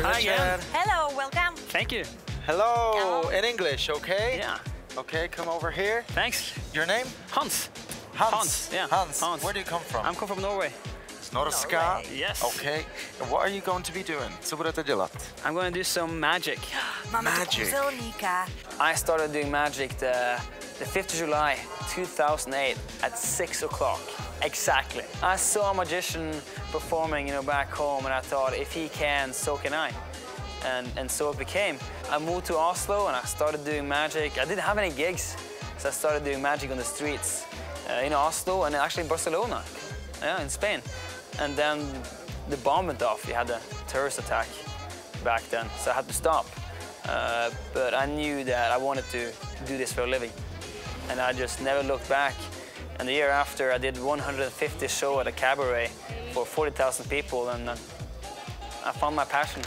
večer. Hello, welcome. Thank you. Hello, in English, okay? Yeah. Okay, come over here. Thanks. Your name? Hans. Hans. Yeah. Hans. Hans. Where do you come from? I'm come from Norway. Norska? Yes. Okay. And what are you going to be doing? Co budete dělat? I'm going to do some magic. Magic. I started doing magic the 5th of July 2008 at 6 o'clock. Exactly. I saw a magician performing, back home, and I thought, if he can, so can I. And so it became. I moved to Oslo and I started doing magic. I didn't have any gigs, so I started doing magic on the streets in Oslo and actually in Barcelona, in Spain. And then the bomb went off. We had a terrorist attack back then, so I had to stop. But I knew that I wanted to do this for a living, and I just never looked back. And the year after, I did 150 shows at a cabaret for 40,000 people, and I found my passion.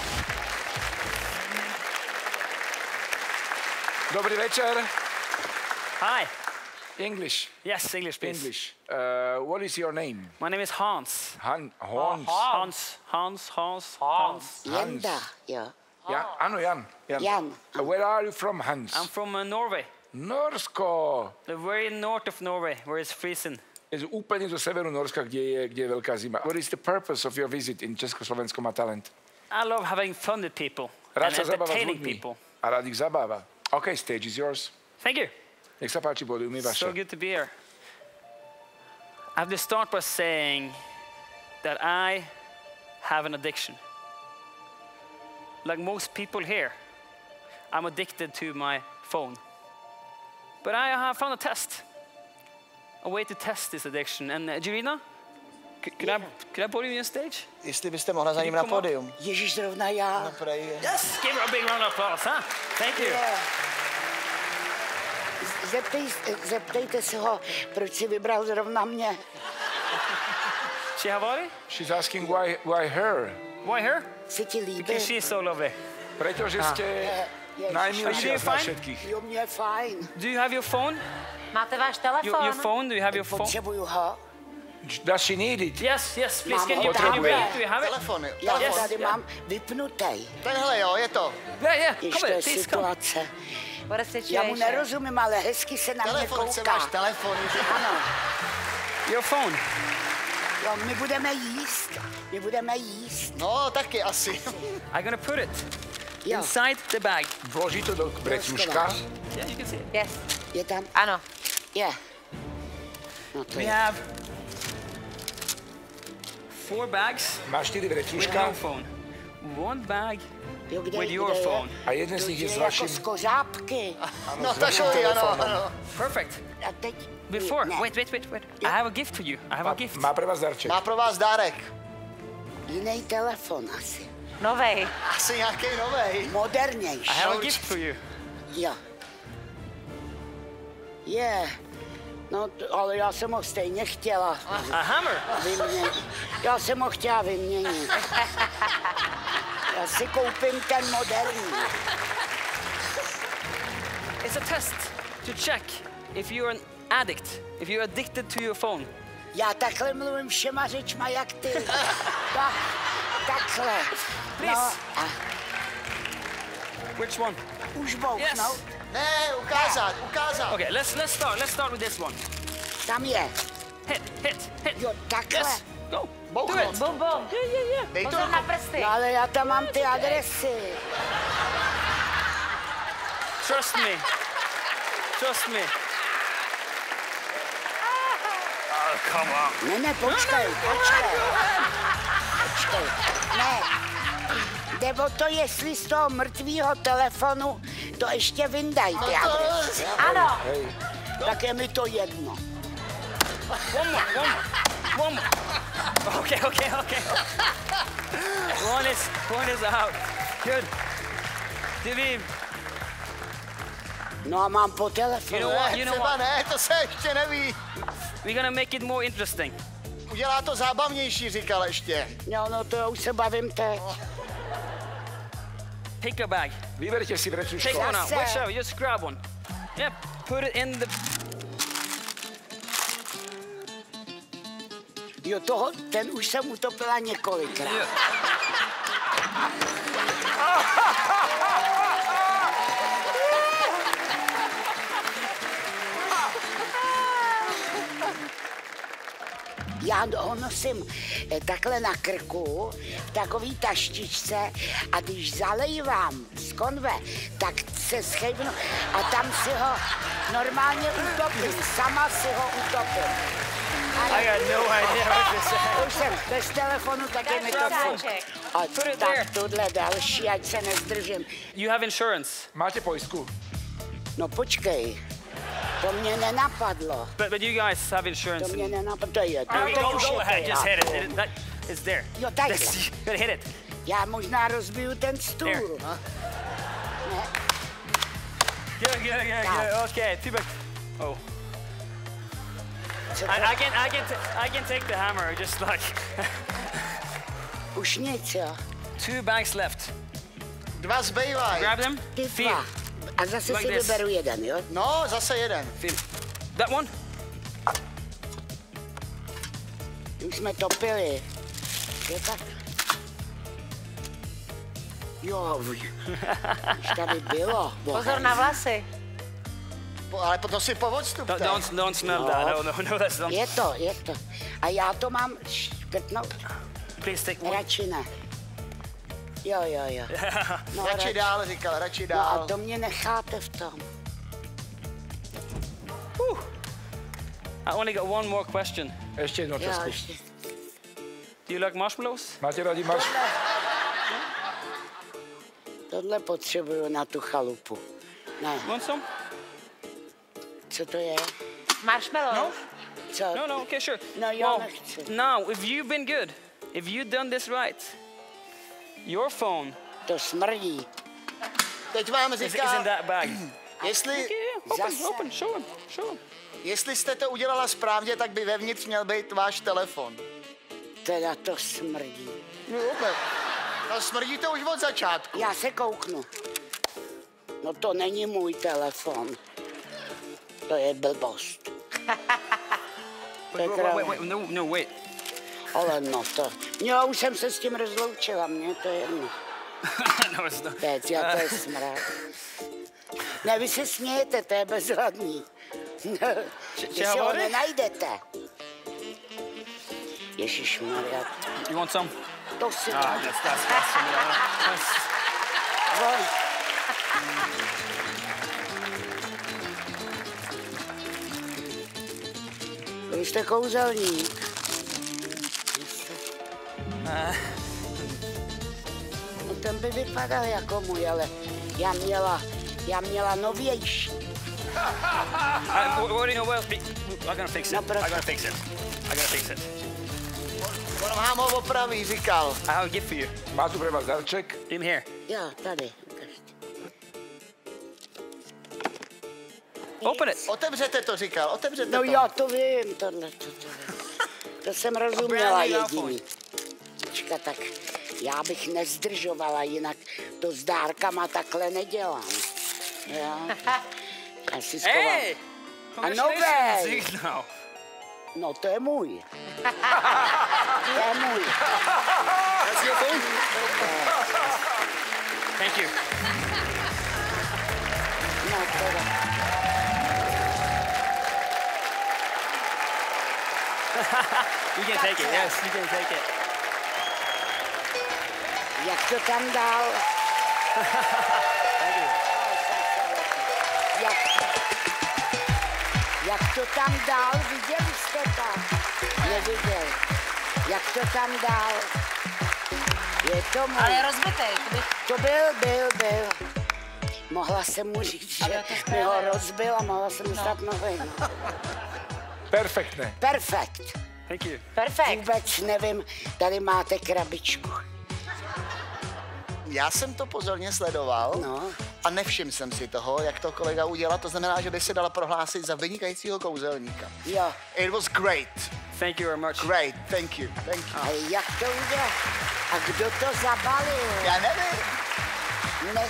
Dobrý večer. Hi. English. Yes, English, please. English. What is your name? My name is Hans. Hans. Hans. Jenda, ja. Ja, ano, Jan. Jan. Where are you from, Hans? I'm from Norway. Norsko. The very north of Norway, where it's freezing. Je úplně do severu Norska, kde je velká zima. What is the purpose of your visit in Československo má talent? I love having fun with people Rád and sa zabáva s entertaining ľuďmi people. a rád ich zabáva. OK, stage is yours. Thank you. Nech sa páči, pódium je vaše. So good to be here. I have to start by saying that I have an addiction. Like most people here, I'm addicted to my phone. But I have found a way to test this addiction. And Jirina, could I put you on stage? Jestli byste mohla za ním na pódium. Ježíš, zrovna já. No, prej. Yes, give her a big round of applause, huh? Thank you. Zeptejte se ho, proč si vybral zrovna mě. Shihavari? She's asking why her? Why her? Se ti líbí? Because she's so lovely. Pretože ste najmilšia z nás všetkých. Jo, mě je fajn. Do you have your phone? Máte váš telefon? Your phone? Do you have your phone? Potřebuju ho. Does she need it? Yes, please. Mám Can ho you tamhle. read? Do you have it? Telefon. Já Yes, tady yeah. mám vypnutý. Tenhle jo, je to. Yeah. Jež Come to je on, please come. situace. What a Já mu situation. nerozumím, ale hezky se na mě Telefon, chce kouká. váš telefon. Že? Ano. Your phone. Jo, my budeme jíst. No, taky asi. I'm gonna put it Jo, inside the bag. Vloží to do vrecuška. Yeah, you can see it. Yes. je tam? Ano. Je. No to We je. have 4 bags Má 4 with vrecuška no phone. 1 bag Jo, kde, with your kde phone. a jeden z nich je s vaším. jako z kořápky. No, takový, ano. Perfect. A teď... Before, Ne. wait. I have a gift for you. I have a gift. Má pre vás darček. Má pro vás dárek. Jiný telefon asi. Novej. Asi nějaký novej. Modernější. I have a gift for you. Jo. Je. No, ale já jsem ho stejně chtěla A hammer. vyměnit. Já jsem ho chtěla vyměnit. Já si koupím ten moderní. It's a test to check if you're an addict, if you're addicted to your phone. Já takhle mluvím všema řečma, jak ty. Takhle. Please. No, a Which one? už bouchnout. Ne, ukázat. Okay, let's start with this one. Tam je. Hit. Jo, takhle. Yes. Go. Do Bouchnout. it. Bum, bum. Yeah. Dej to Pozor na prsty. No, ale já tam mám ty adresy. Trust me. Oh, come on. Ne, počkej. Ne. Jde o to, jestli z toho mrtvýho telefonu to ještě vyndaj ty adresy. Ano. Tak je mi to jedno. One more. Okay. One is out. Good. Divi, No a mám po telefonu. you know Třeba what? ne, to se ještě neví. We're gonna make it more interesting. Udělá to zábavnější, říkal ještě. Jo, no to já už se bavím teď. Pick a bag. Vyberte si Take vrecuško. one out. Zase. Whichever. Just grab one. Yep. Put it in the. Jo, ten už jsem utopila několikrát. Já ho nosím takhle na krku, v takový taštičce a když zalejvám z konve, tak se schejbnu a tam si ho normálně utopím, sama si ho utopím. I got no idea what to say. Už jsem bez telefonu, tak je mi to furt. A tak tohle další, ať se nezdržím. You have insurance, Máte pojistku? No počkej, to mě nenapadlo. but you guys have insurance. To mě nenapadlo, to je. Go ahead, just hit it. It's there. Jo, takhle. Good, hit it. Já možná rozbiju ten stůl. Here. No. Good. Okay, too bad. Oh. Co to? I can take the hammer, just like. Už nic, jo. 2 bags left. 2 zbývají. Grab them. Ty Feel. dva. A zase Like si this. vyberu jeden, jo? No, zase jeden. Feel. That one. Už jsme topili. Je tak? Jo, už tady bylo. Pozor na vlasy. Ale to si po odstupte. Don't smell that. No, that's not. Je to. A já to mám škrtnout? Please take one. Radši ne. Jo. No, Radši dál, říkal, radši No a dál. to mě necháte v tom. I only got one more question. Ještě jedno Jo, Česku. ještě. Do you like marshmallows? Máte rádi marš? Tohle potřebuju na tu chalupu. Ne, Want some? co to je? Marshmallow. No? Co? No, okay, sure. No, já nechci. now, if you've been good, if you've done this right, your phone To smrdí. Teď vám is in říká, that bag. jestli, Yeah, Zase. open, show him. jestli jste to udělala správně, tak by vevnitř měl být váš telefon. Teda to smrdí. No, vůbec. No, smrdí to už od začátku. Já se kouknu. No to není můj telefon. To je blbost. To je Wait, no, wait. Ale no to. Jo, už jsem se s tím rozloučila, mně to je jedno. No, it's not. Teď, já to je smrad. Ne, vy se smějete, to je bezvadný. Vy si ho hovorí? nenajdete. Ježišmarja, You want some? to si That's Voj. Vy jste kouzelník. No ten by vypadal jako můj, ale já měla novější. What do you know? Well, I'm gonna fix it. No, I'm proto. gonna fix it. On vám ho opraví, říkal. I'll give for you. Má tu pre vás darček. In here. Jo, tady. ukažte. Open it. Otevřete to, říkal, otevřete No to. jo, to vím, tohle. To jsem rozuměla jediný. Počka, tak já bych nezdržovala, jinak to s dárkama takhle nedělám. Jo. Já si schovám. Hey! novej. Congratulations! Now. No, to je můj. To je můj. That's your phone? Thank you. No, teda. You can take it. Yes, you can take it. Jak to tam dál? Jak to tam dál? Viděli jste to? Neviděl. Jak to tam dál? Je to můj. Ale je rozbitej. To byl. Mohla jsem mu říct, že mi ho rozbil a mohla jsem mu stát nohy. Perfektné. Perfekt. Thank you. Perfekt. Vůbec nevím, tady máte krabičku. Já jsem to pozorně sledoval No. a nevšiml jsem si toho, jak to kolega udělal. To znamená, že by se dala prohlásit za vynikajícího kouzelníka. Jo. It was great. Thank you very much. Great, thank you, thank you. A jak to udělal? A kdo to zabalil? Já nevím. Ne,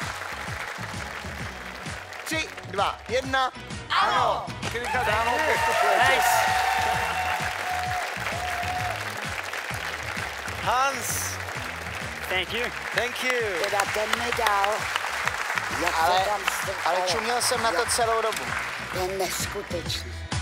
3, 2, 1. Ano. Chvíľka dáno, postupujete. Thanks. Hans, Thank you. Thank you. Teda ten mi dal, jak Ale, to tam ale čuměl jsem na to celou dobu. To je neskutečný.